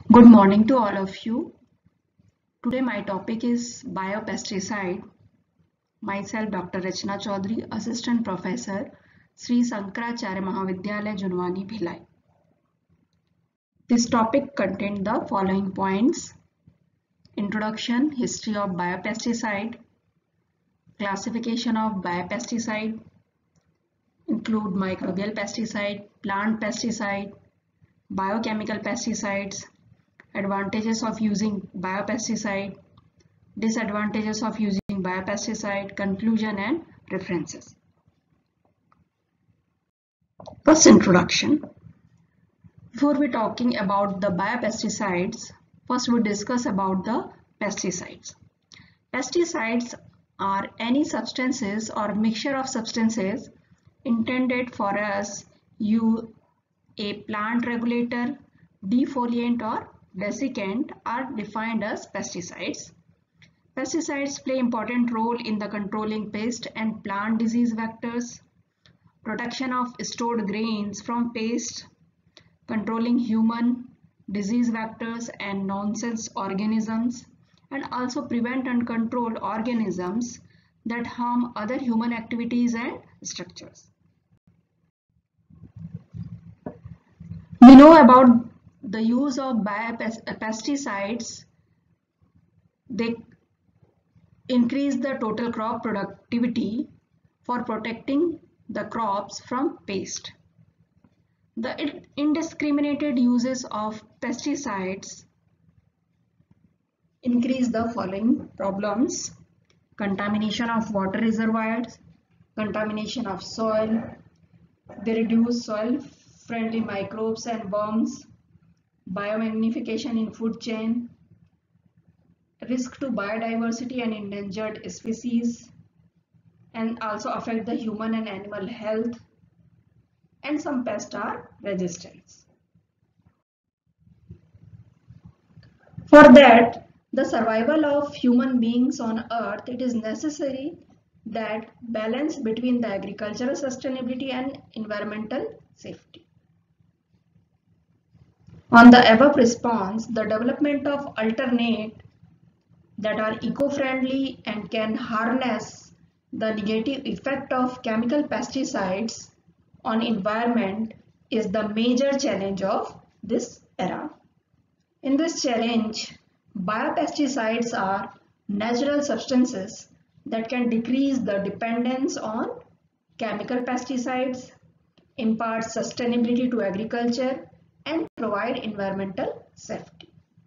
Good morning to all of you. Today my topic is biopesticide. Myself Dr. Rachna Chaudhary, Assistant Professor, Sri Sankaracharya Mahavidyalaya, Junwani, Bhilai. This topic contains the following points: introduction, history of biopesticide, classification of biopesticide, include microbial pesticide, plant pesticide, biochemical pesticides, advantages of using biopesticide, disadvantages of using biopesticide, conclusion and references. First, introduction. Before we talking about the biopesticides, first we discuss about the pesticides. Pesticides are any substances or mixture of substances intended for us use a plant regulator, defoliant or desiccant are defined as pesticides. Pesticides play important role in the controlling pest and plant disease vectors, protection of stored grains from pests, controlling human disease vectors and nonsense organisms, and also prevent and control organisms that harm other human activities and structures. We know about the use of pesticides. They increase the total crop productivity for protecting the crops from pest. The indiscriminated uses of pesticides increase the following problems: contamination of water reservoirs, contamination of soil, they reduce soil friendly microbes and worms, biomagnification in food chain, risk to biodiversity and endangered species, and also affect the human and animal health, and some pests are resistant. For that, the survival of human beings on earth, it is necessary that balance between the agricultural sustainability and environmental safety. On the above response, the development of alternate that are eco-friendly and can harness the negative effect of chemical pesticides on environment is the major challenge of this era. In this challenge, biopesticides are natural substances that can decrease the dependence on chemical pesticides, impart sustainability to agriculture, and provide environmental safety.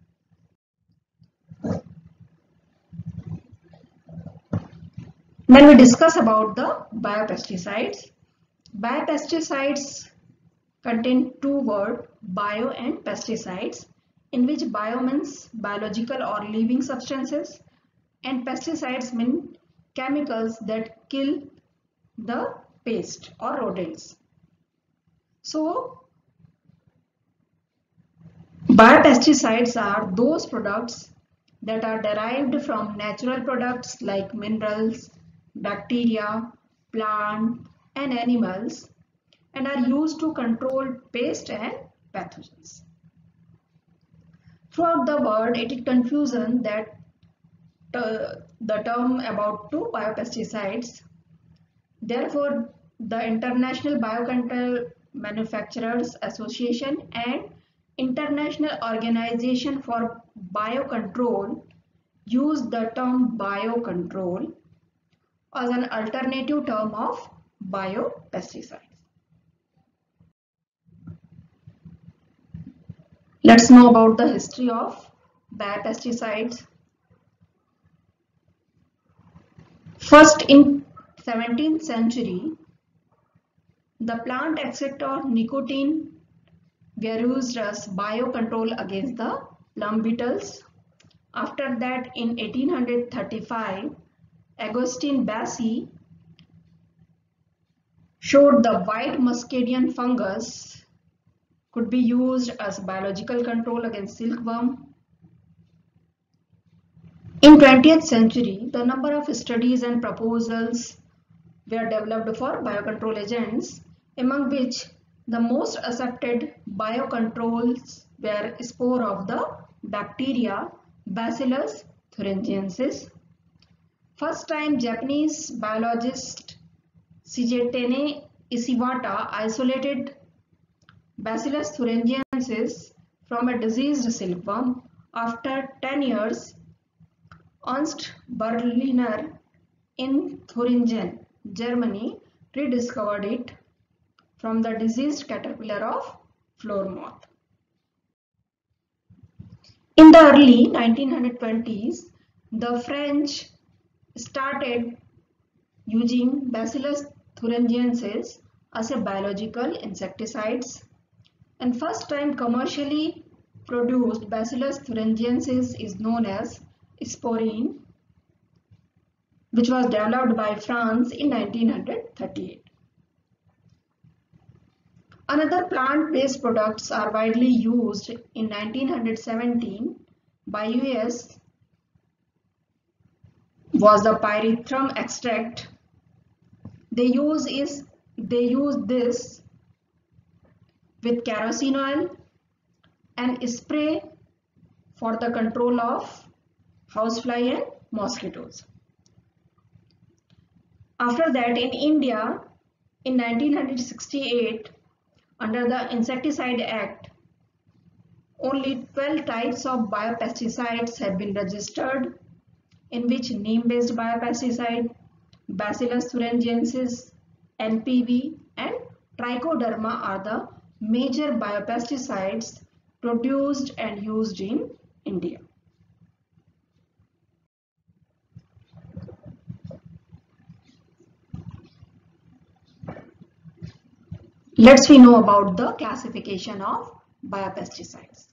When we discuss about the biopesticides, biopesticides contain two words, bio and pesticides, in which bio means biological or living substances and pesticides mean chemicals that kill the pest or rodents. So, biopesticides are those products that are derived from natural products like minerals, bacteria, plant and animals, and are used to control pests and pathogens. Throughout the world, it is confusion that the term about two biopesticides. Therefore, the International Biocontrol Manufacturers Association and International Organization for Biocontrol use the term biocontrol as an alternative term of biopesticides. Let's know about the history of biopesticides. First, in 17th century, the plant extract of nicotine were used as biocontrol against the plum beetles. After that, in 1835, Augustin Bassi showed the white muscadian fungus could be used as biological control against silkworm. In 20th century, the number of studies and proposals were developed for biocontrol agents, among which The most accepted biocontrols were spore of the bacteria Bacillus thuringiensis. First time Japanese biologist Shigetane Ishiwata isolated Bacillus thuringiensis from a diseased silkworm. After 10 years, Ernst Berliner in Thuringen, Germany, rediscovered it from the diseased caterpillar of floor moth. In the early 1920s, the French started using Bacillus thuringiensis as a biological insecticides, and first time commercially produced Bacillus thuringiensis is known as Sporine, which was developed by France in 1938. Another plant-based products are widely used in 1917 by US was the pyrethrum extract. They use this with kerosene oil and spray for the control of housefly and mosquitoes. After that, in India, in 1968, under the Insecticide Act, only 12 types of biopesticides have been registered, in which neem-based biopesticide, Bacillus thuringiensis, NPV, and Trichoderma are the major biopesticides produced and used in India. Let's we know about the classification of biopesticides.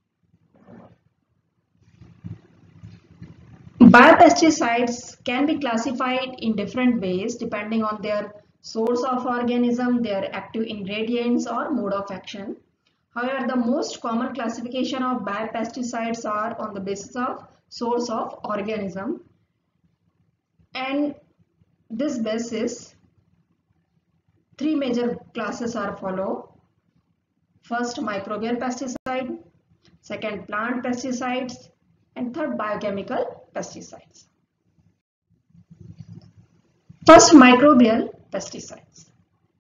Biopesticides can be classified in different ways depending on their source of organism, their active ingredients or mode of action. However, the most common classification of biopesticides are on the basis of source of organism, and this basis three major classes are follow. First, microbial pesticide, second, plant pesticides, and third, biochemical pesticides. First, microbial pesticides.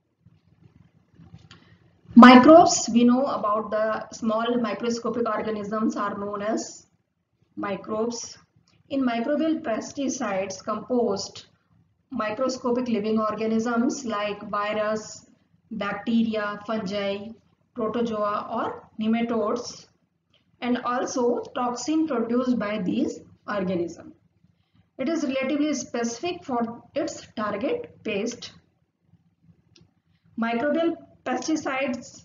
Microbes, we know about the small microscopic organisms are known as microbes. In microbial pesticides, composed microscopic living organisms like virus, bacteria, fungi, protozoa or nematodes, and also toxin produced by these organisms. It is relatively specific for its target paste. Microbial pesticides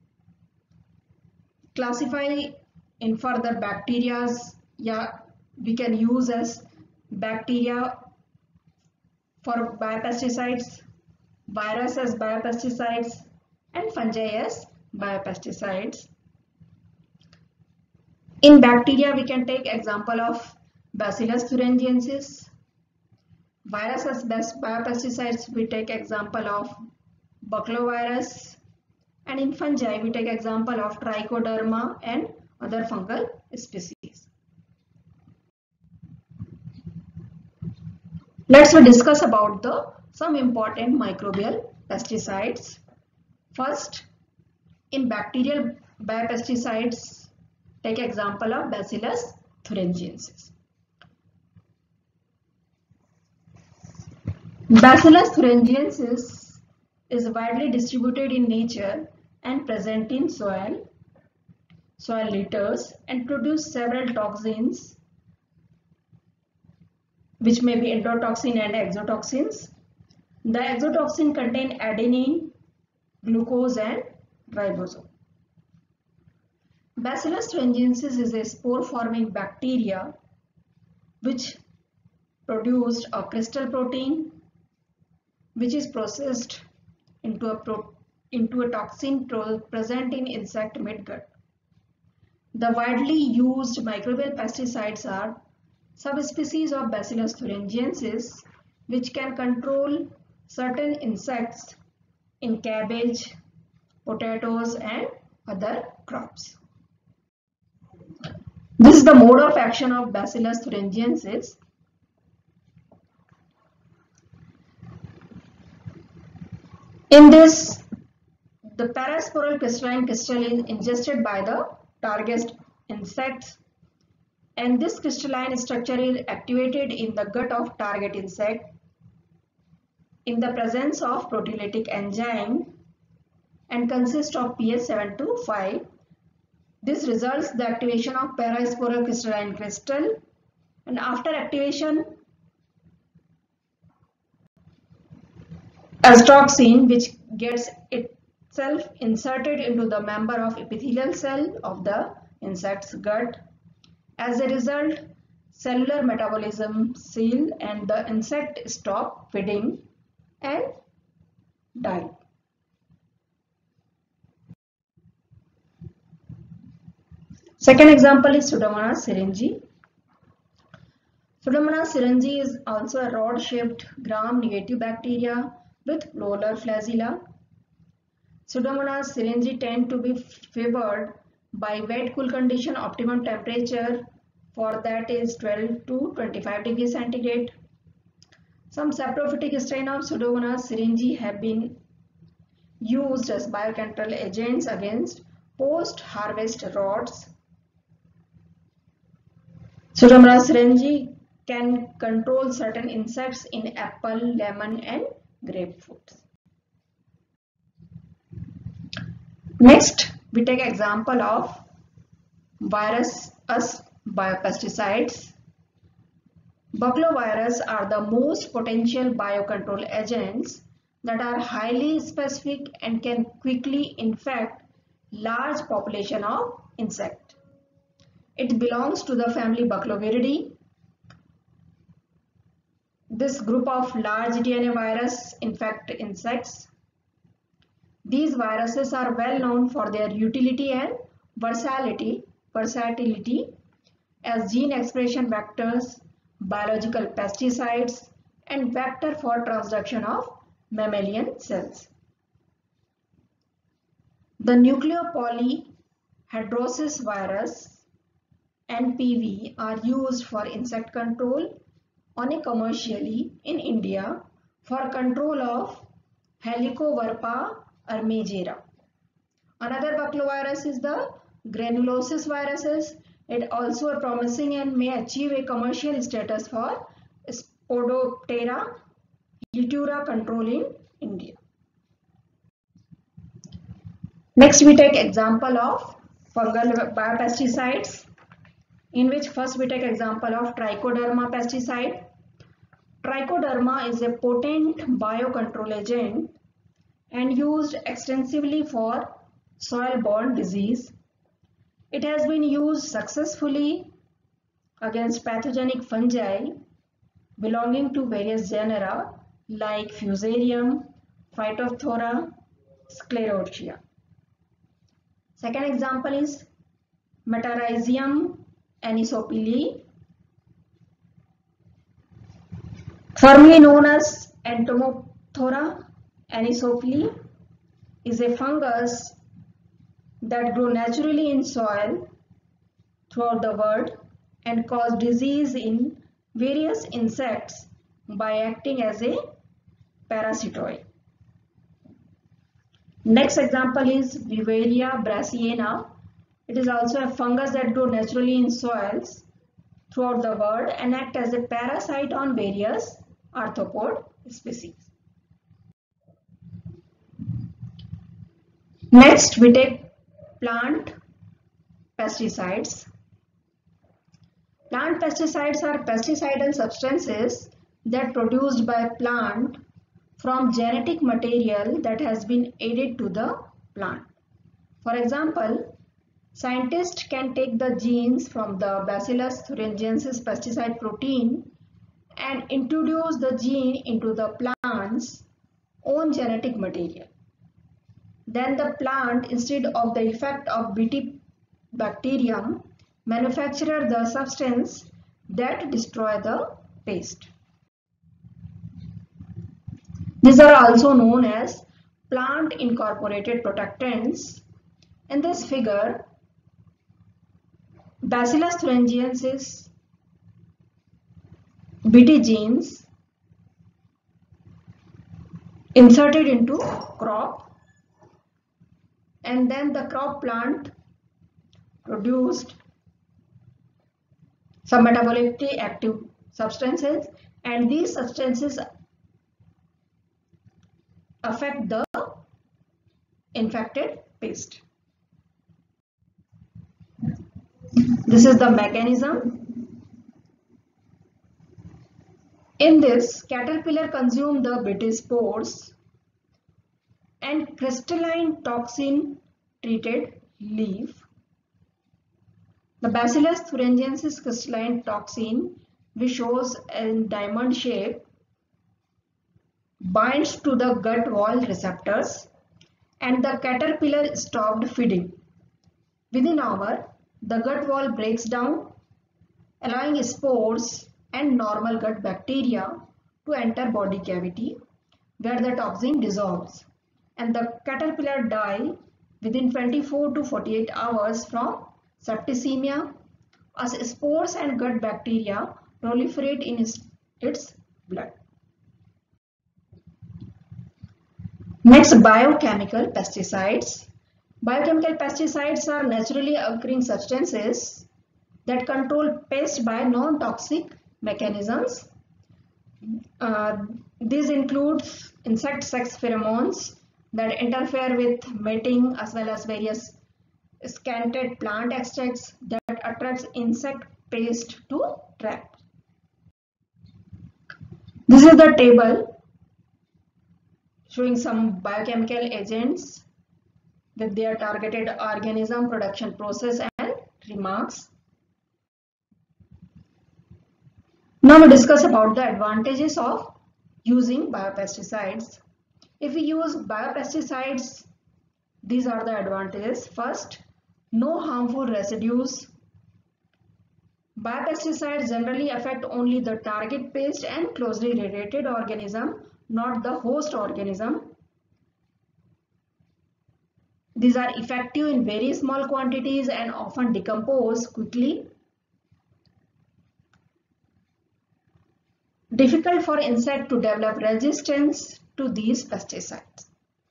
classify in further bacterias. Yeah, we can use as bacteria for biopesticides, virus as biopesticides, and fungi as biopesticides. In bacteria, we can take example of Bacillus thuringiensis. Virus as biopesticides, we take example of Buclovirus. And in fungi, we take example of Trichoderma and other fungal species. Let's discuss about some important microbial pesticides. First, in bacterial biopesticides, take example of Bacillus thuringiensis. Bacillus thuringiensis is widely distributed in nature and present in soil litters, and produce several toxins which may be endotoxin and exotoxins. The exotoxin contain adenine, glucose and ribosome. Bacillus thuringiensis is a spore-forming bacteria which produced a crystal protein which is processed into a toxin present in insect midgut. The widely used microbial pesticides are subspecies of Bacillus thuringiensis which can control certain insects in cabbage, potatoes and other crops. This is the mode of action of Bacillus thuringiensis. In this, the parasporal crystalline crystal is ingested by the target insects, and this crystalline structure is activated in the gut of target insect in the presence of proteolytic enzyme and consists of pH 7 to 5. This results the activation of parasporal crystalline crystal, and after activation, azoxystrobin, which gets itself inserted into the member of epithelial cell of the insect's gut. As a result, cellular metabolism ceases and the insect stops feeding and die. Second example is Pseudomonas syringae. Pseudomonas syringae is also a rod-shaped gram-negative bacteria with polar flagella. Pseudomonas syringae tend to be favored by wet cool condition. Optimum temperature for that is 12 to 25 degrees centigrade. Some saprophytic strain of Pseudomonas syringae have been used as biocontrol agents against post-harvest rods. Pseudomonas syringae can control certain insects in apple, lemon and grapefruits. Next, we take example of virus biopesticides. Buclovirus are the most potential biocontrol agents that are highly specific and can quickly infect large population of insect. It belongs to the family Bucloviridae. This group of large DNA virus infect insects. These viruses are well known for their utility and versatility as gene expression vectors, biological pesticides, and vector for transduction of mammalian cells. The nucleopolyhedrosis virus NPV are used for insect control commercially in India for control of Helicoverpa armigera. Another buclovirus is the granulosis viruses. It also a promising and may achieve a commercial status for Spodoptera luteura control in India. Next, we take example of fungal biopesticides, in which first we take example of Trichoderma pesticide. Trichoderma is a potent biocontrol agent and used extensively for soil-borne disease. It has been used successfully against pathogenic fungi belonging to various genera like Fusarium, Phytophthora, Sclerotia. Second example is Metarhizium anisopili, formerly known as Entomophthora anisopili, is a fungus that grows naturally in soil throughout the world and cause disease in various insects by acting as a parasitoid. Next example is Vivaria brassiana. It is also a fungus that grows naturally in soils throughout the world and act as a parasite on various arthropod species. Next, we take plant pesticides. Plant pesticides are pesticidal substances that produced by plant from genetic material that has been added to the plant. For example, scientists can take the genes from the Bacillus thuringiensis pesticide protein and introduce the gene into the plant's own genetic material. Then the plant, instead of the effect of Bt bacterium, manufacture the substance that destroy the pest. These are also known as plant incorporated protectants. In this figure, Bacillus thuringiensis Bt genes inserted into crop, and then the crop plant produced some metabolically active substances, and these substances affect the infected pest. This is the mechanism. In this, caterpillar consume the Bt spores and crystalline toxin treated leaf. The Bacillus thuringiensis crystalline toxin, which shows in diamond shape, binds to the gut wall receptors, and the caterpillar stopped feeding. Within an hour, the gut wall breaks down, allowing spores and normal gut bacteria to enter body cavity, where the toxin dissolves, and the caterpillar die within 24 to 48 hours from septicemia, as spores and gut bacteria proliferate in its blood. Next, biochemical pesticides. Biochemical pesticides are naturally occurring substances that control pests by non-toxic mechanisms. These include insect sex pheromones that interfere with mating, as well as various scented plant extracts that attracts insect pest to trap. This is the table showing some biochemical agents with their targeted organism, production process, and remarks. Now we discuss about the advantages of using biopesticides. If we use biopesticides, these are the advantages. First, no harmful residues. Biopesticides generally affect only the target pest and closely related organism, not the host organism. These are effective in very small quantities and often decompose quickly. Difficult for insect to develop resistance to these pesticides.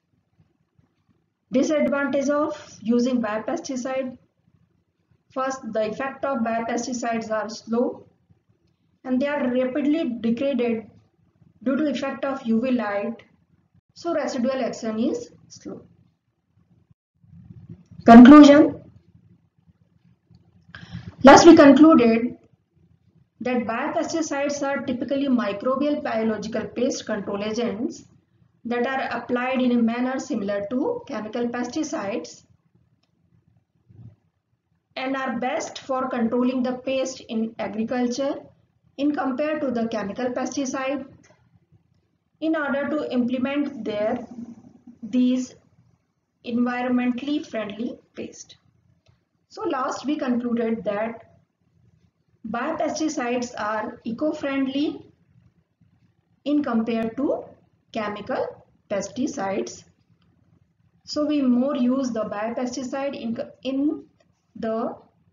Disadvantage of using biopesticide. First, the effect of biopesticides are slow and they are rapidly degraded due to effect of UV light, so residual action is slow. Conclusion. Last, we concluded that biopesticides are typically microbial biological pest control agents that are applied in a manner similar to chemical pesticides and are best for controlling the pest in agriculture in compared to the chemical pesticide in order to implement these environmentally friendly pest. So last, we concluded that biopesticides are eco-friendly in compared to chemical pesticides. So we more use the biopesticide in the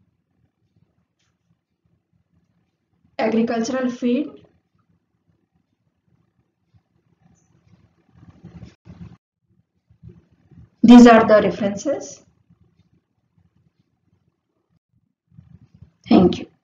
agricultural field. These are the references. Thank you.